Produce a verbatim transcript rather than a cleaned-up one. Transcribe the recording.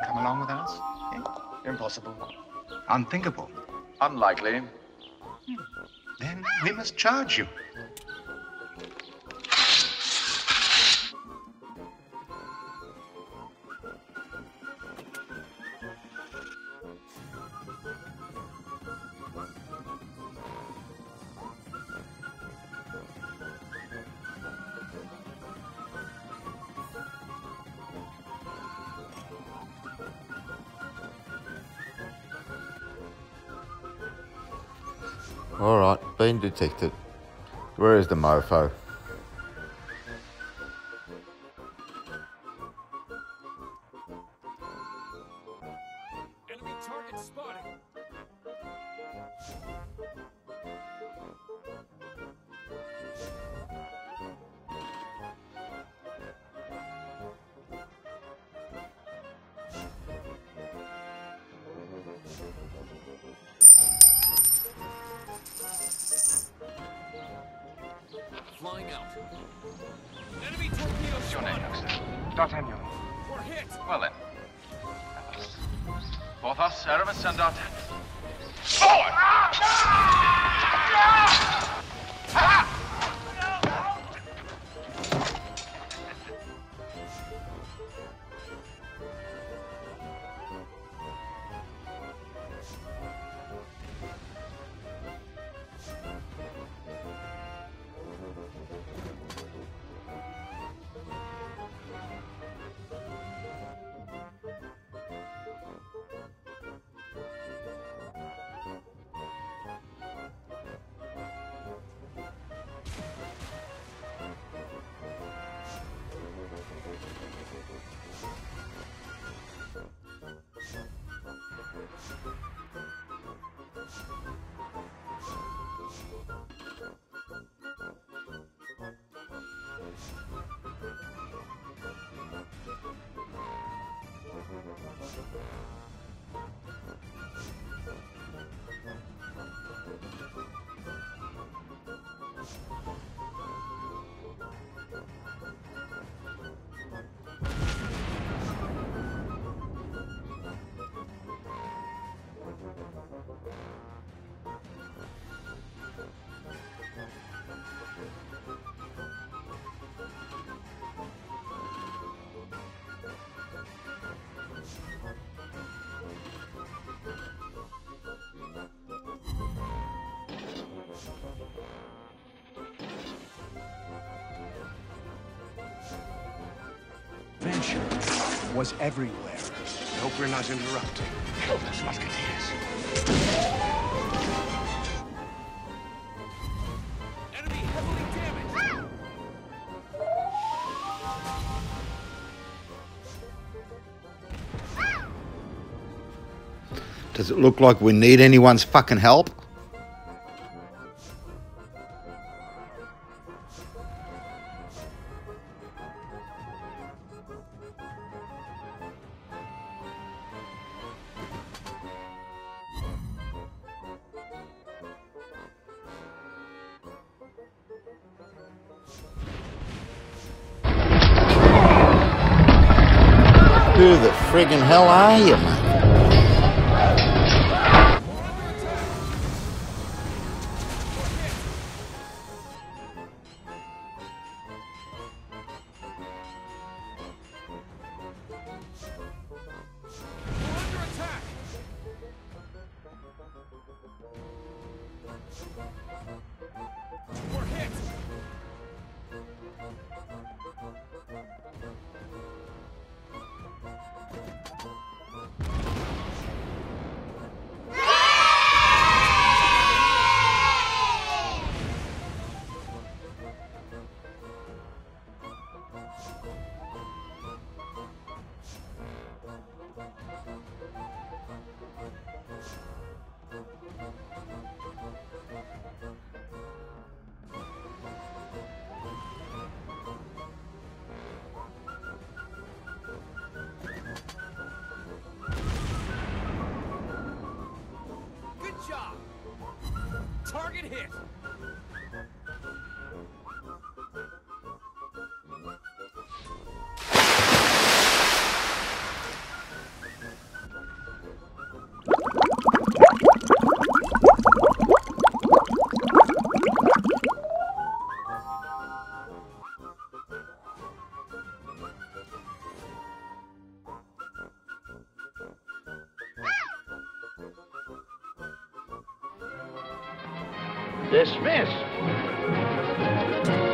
come along with us? Eh? Impossible. Unthinkable. Unlikely. Then we must charge you. Alright, been detected. Where is the mofo? Enemy target spotted. Flying out. Enemy torpedo What's your name, spotted. youngster? D'Artagnan. We're hit. Well then. Porthos, Aramis, and D'Artagnan. Forward! Adventure was everywhere. I hope we're not interrupting. Kill those musketeers. Enemy heavily damaged. Does it look like we need anyone's fucking help? Who the friggin' hell are you, mate? We're hit. Good job. Target hit. Dismiss.